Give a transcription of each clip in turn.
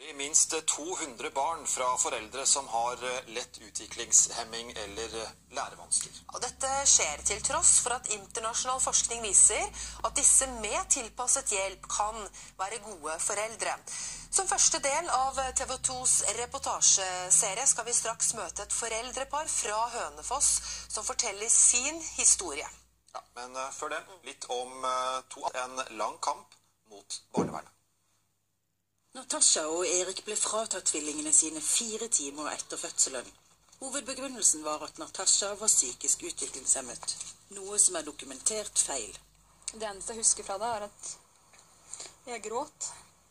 Minst 200 barn fra foreldre som har lett utviklingshemming eller lærevansker. Dette skjer til tross for at internasjonal forskning viser at disse med tilpasset hjelp kan være gode foreldre. Som første del av TV 2s reportasjeserie skal vi straks møte et foreldrepar fra Hønefoss som forteller sin historie. Ja, men før det, litt om en lang kamp mot barnevernet. Natasha og Erik ble fratatt tvillingene sine 4 timer etter fødselen. Hovedbegrunnelsen var at Natasha var psykisk utviklingshemmet, noe som er dokumentert feil. Det eneste jeg husker fra det er at jeg gråt,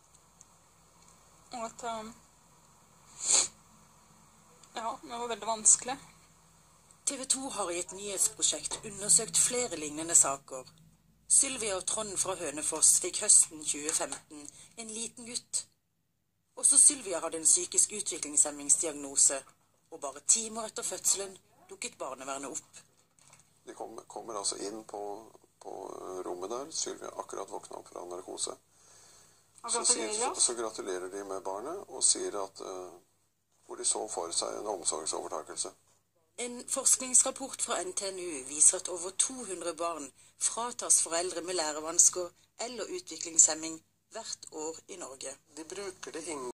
og at det var veldig vanskelig. TV 2 har i et nyhetsprosjekt undersøkt flere lignende saker. Sylvia og Trond fra Hønefoss fikk høsten 2015 en liten gutt. Også Sylvia hadde en psykisk utviklingshemmingsdiagnose, og bare timer etter fødselen dukket barnevernet opp. De kommer altså inn på rommet der. Sylvia akkurat våknet opp fra narkose. Så gratulerer de med barnet og sier at hvor de så for seg en omsorgsovertakelse. En forskningsrapport fra NTNU viser at over 200 barn fratas foreldre med lærevansker eller utviklingshemming hvert år i Norge. De bruker det